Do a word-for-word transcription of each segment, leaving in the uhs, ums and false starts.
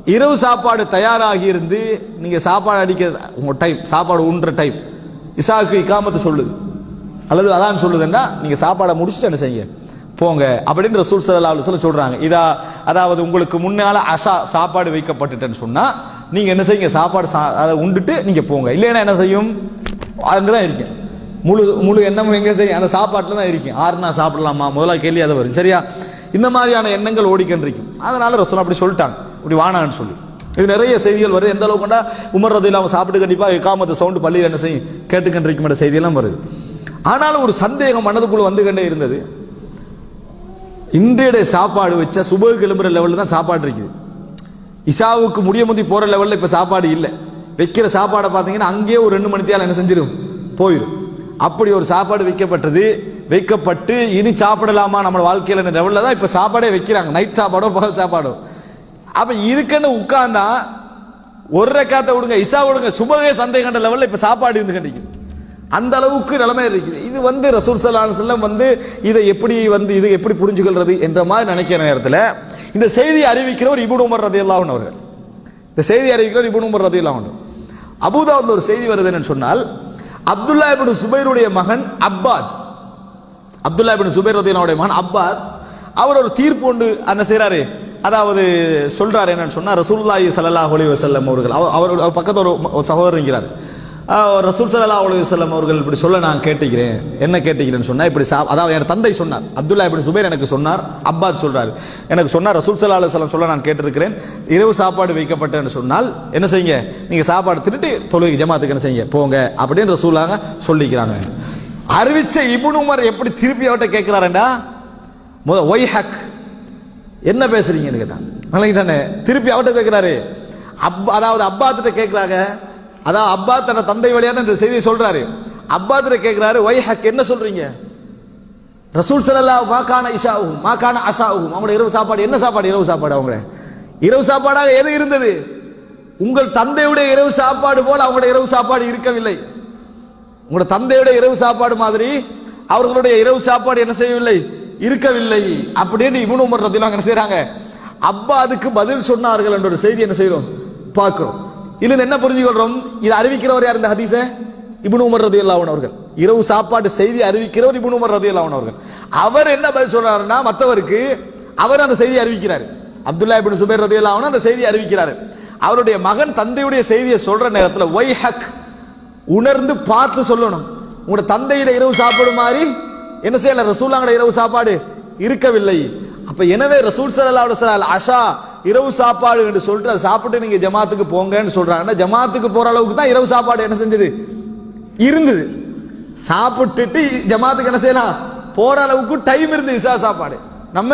இரவு சாப்பாடு தயாராகி இருந்து நீங்க சாப்பாடு அடிக்க உங்க டைம் சாப்பாடு உண்ற டைம் இசாக்கு இகாமத்து சொல்லுது அல்லது அதான் சொல்லுதுன்னா நீங்க சாப்பாடை முடிச்சுட்டு என்ன செய்யுங்க போங்க அப்படின்னு ரசூல் ஸல்லல்லாஹு அலைஹி வஸல்லம் சொல்றாங்க. இதா அதாவது உங்களுக்கு முன்னால அஷா சாப்பாடு வைக்கப்பட்டுட்டேன்னு சொன்னா நீங்க என்ன செய்யுங்க சாப்பாடு அதை உண்டுட்டு நீங்க போங்க. இல்லைன்னா என்ன செய்யும் அங்கதான் இருக்கேன் முழு முழு எண்ணமும் எங்க செய்யும் அந்த சாப்பாட்டுல தான் இருக்கேன். ஆறுனா சாப்பிடலாமா முதல்ல கேள்வி அதை வரும். சரியா? இந்த மாதிரியான எண்ணங்கள் ஓடிக்கொண்டிருக்கும். அதனால ரசூல் அப்படி சொல்லிட்டாங்க இப்படி வானான்னு சொல்லி. இது நிறைய செய்திகள் வருது. எந்த அளவுக்குண்டா உமர் ரலியல்லாஹு அன்ஹு சாப்பிட்டு கண்டிப்பா இகாமத்து சவுண்ட் பள்ளியில் என்ன செய்யும் கேட்டுக்கொண்டிருக்கும் செய்தியெல்லாம் வருது. ஆனாலும் ஒரு சந்தேகம் மனதுக்குள்ள வந்து கொண்டே இருந்தது. இன்றைய சாப்பாடு வச்சா சுபஹ் கிளம்புற லெவலில் தான் சாப்பாடு இருக்குது. இஷாவுக்கு முடிய முந்தி போற லெவலில் இப்ப சாப்பாடு இல்லை. வைக்கிற சாப்பாடை பார்த்தீங்கன்னா அங்கேயே ஒரு ரெண்டு மணி தேவை என்ன செஞ்சிடும் போயிடும். அப்படி ஒரு சாப்பாடு வைக்கப்பட்டது. வைக்கப்பட்டு இனி சாப்பிடலாமா நம்ம வாழ்க்கையில லெவலில் தான் இப்ப சாப்பாடே வைக்கிறாங்க. நைட் சாப்பாடோ பகல் சாப்பாடோ. அப்ப இதுக்குன்னு உட்கார்ந்தா ஒரு ரக்காத்தை விடுங்க இஷா விடுங்க சுபஹே சந்தேக கண்ட லெவலில் இப்ப சாப்பாடு இருந்து கண்டிக்குது. அந்த அளவுக்கு நிலைமை இருக்குது. இது வந்து ரசூல் ஸல்லல்லாஹு அலைஹி வஸல்லம் வந்து இதை எப்படி வந்து இது எப்படி புரிஞ்சுக்கொள்றது என்ற மாதிரி நினைக்கிற நேரத்தில் இந்த செய்தியை அறிவிக்கிறவர் இப்னு உமர் ரலியல்லாஹு அன்ஹு அவர்கள். இந்த செய்தி அறிவிக்கிறவர் இப்னு உமர் ரலியல்லாஹு அன்ஹு. அபூதாவுதுல ஒரு செய்தி வருது என்னன்னு சொன்னால் அப்துல்லா இப்னு சுபைருடைய மகன் அப்பாத் அப்துல்லா இப்னு சுபைர் ரலியல்லாஹு அன்ஹுடைய மகன் அப்பாத் அவர் ஒரு தீர்ப்பு ஒன்று என்ன செய்றாரு அதாவது சொல்றாரு என்னன்னு சொன்னா ரசூலுல்லாஹி ஸல்லல்லாஹு அலைஹி வஸல்லம் அவர்கள் அவர் பக்கத்துல ஒரு சகோதரர் இருக்கிறார். ரசூல் ஸல்லல்லாஹு அலைஹி வஸல்லம் அவர்கள் இப்படி சொல்ல நான் கேட்டுக்கிறேன். என்ன கேட்டுக்கிறேன்னு சொன்னா இப்படி அதாவது என் தந்தை சொன்னார் அப்துல்லா இப்னு சுபைர் எனக்கு சொன்னார். அப்பாஸ் சொல்றாரு எனக்கு சொன்னார் ரசூல் ஸல்லல்லாஹு அலைஹி வஸல்லம் சொல்ல நான் கேட்டிருக்கிறேன். இரவு சாப்பாடு வைக்கப்பட்டேன்னு சொன்னால் என்ன செய்யுங்க நீங்க சாப்பாடு தின்னுட்டு தொழுகை ஜமாத்துக்கு என்ன செய்யுங்க போங்க அப்படின்னு ரசூலாக சொல்லிக்கிறாங்க. அறிவிச்ச இப்னு உமர் எப்படி திருப்பி அவட்ட கேட்கிறாருண்டா முத ஒய் ஹக் என்ன பேசுறீங்கன்னு கேட்டான். விளங்கிட்டானே திருப்பி அவட்ட கேட்கிறாரு. அப் அதாவது அப்பாத்திட்ட கேட்கிறாங்க. அதான் அப்பா தன்னை தந்தை வழியா தான் இந்த செய்தியை சொல்றாரு. அப்பாத்திர கேட்கிறாரு ஒய் ஹக் என்ன சொல்றீங்க? ரசூல் ஸல்லல்லாஹு மாகான இஷாவு மாகான அஷாவு அவங்களோட இரவு சாப்பாடு என்ன சாப்பாடு இரவு சாப்பாடு அவங்க இரவு சாப்பாடாக எது இருந்தது? உங்கள் தந்தையுடைய இரவு சாப்பாடு போல அவங்களுடைய இரவு சாப்பாடு இருக்கவில்லை. உங்களோட தந்தையுடைய இரவு சாப்பாடு மாதிரி அவர்களுடைய இரவு சாப்பாடு என்ன செய்யவில்லை இருக்கவில்லை அப்படின்னு இப்னு உமர் ரலியல்லாஹு அன்ஹு என்ன செய்றாங்க அப்பா அதுக்கு பதில் சொன்னார்கள் என்ற ஒரு செய்தி என்ன செய்றோம் பார்க்கிறோம். இதுல என்ன புரிஞ்சுக்கொள்றோம்? இது அறிவிக்கிறவர் யார் இந்த ஹதீஸை? இப்னு உமர் ரலியல்லாஹு அன்ஹு அவர்கள். இரவு சாப்பாடு செய்தி அறிவிக்கிறவர் இப்னு உமர் ரலியல்லாஹு அன்ஹு அவர்கள். அவர் என்ன பதில் சொல்றாருன்னா மற்றவருக்கு அவர் அந்த செய்தி அறிவிக்கிறார். அப்துல்லா இப்னு சுபைர் ரலியல்லாஹு அன்ஹு அந்த செய்தி அறிவிக்கிறார். அவருடைய மகன் தந்தையுடைய செய்தியை சொல்ற நேரத்தில் ஒய் ஹக் உணர்ந்து பார்த்து சொல்லணும். உங்களோட தந்தையில இரவு சாப்பாடு மாதிரி என்ன செய்யல ரசூலுல்லாஹ்வோட இரவு சாப்பாடு இருக்கவில்லை. அப்ப எனவே ரசூல் ஸல்லல்லாஹு அலைஹி வஸல்லம் அஷா இரவு சாப்பாடு என்று சொல்லிட்டு அதை சாப்பிட்டு நீங்க ஜமாத்துக்கு போங்கன்னு சொல்றாங்கன்னா ஜமாத்துக்கு போற அளவுக்கு தான் இரவு சாப்பாடு என்ன செஞ்சது இருந்தது. சாப்பிட்டுட்டு ஜமாத்துக்கு என்ன செய்யலாம் போற அளவுக்கு டைம் இருந்தது இஷா சாப்பாடு. நம்ம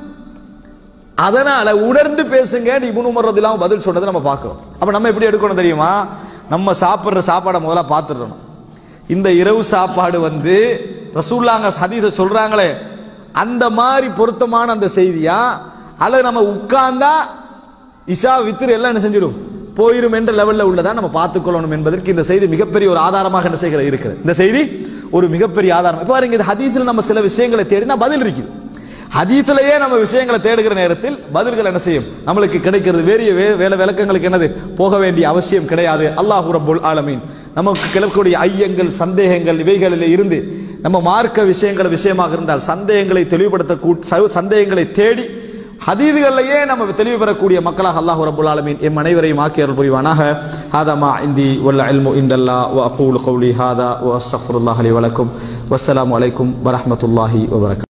அதனால உணர்ந்து பேசுங்க இப்னு உமர் ரலியல்லாஹு அன்ஹு பதில் சொன்னதை நம்ம பார்க்கிறோம். அப்ப நம்ம எப்படி எடுக்கணும் தெரியுமா? நம்ம சாப்பிடுற சாப்பாடை முதல்ல பார்த்துடணும். இந்த இரவு சாப்பாடு வந்து ரசூலுல்லாஹ் ஹதீஸை சொல்றாங்களே அந்த மாதிரி பொருத்தமான அந்த செய்தியா அல்லது நம்ம உட்கார்ந்தா இஷா வித்ர் எல்லாம் என்ன செஞ்சிடும் போயிரும் என்ற லெவலில் உள்ளதா நம்ம பார்த்துக்கொள்ளணும் என்பதற்கு இந்த செய்தி மிகப்பெரிய ஒரு ஆதாரமாக என்ன செய்கிறது இருக்கிறது. இந்த செய்தி ஒரு மிகப்பெரிய ஆதாரம். இப்போ பாருங்க, இந்த ஹதீஸில் நம்ம சில விஷயங்களை தேடினா பதில் இருக்குது. ஹதீஸிலேயே நம்ம விஷயங்களை தேடுகிற நேரத்தில் பதில்கள் என்ன செய்யும் நம்மளுக்கு கிடைக்கிறது. வேறிய வேலை விளக்கங்களுக்கு என்னது போக வேண்டிய அவசியம் கிடையாது. அல்லாஹ் ரப்புல் ஆலமீன் நமக்கு கிளக்கூடிய ஐயங்கள் சந்தேகங்கள் இவைகளில் இருந்து நம்ம மார்க்க விஷயங்கள் விஷயமாக இருந்தால் சந்தேகங்களை தெளிவுபடுத்த சந்தேகங்களை தேடி ஹதீதுகளிலேயே நம்ம தெளிவு பெறக்கூடிய மக்களாக அல்லாஹ் ரப்புல் ஆலமீன் எம் அனைவரையும் ஆக்கி அருள் புரிவானாக. ஹாதா மா இந்தி வல் இல்மு இந்தல்லாஹ் வ அகூலு கௌலி ஹாதா வ அஸ்தக்ஃபிருல்லாஹ் லி வ லக்கும். வஸ்ஸலாமு அலைக்கும் வ ரஹ்மத்துல்லாஹி வ பரகாத்துஹு.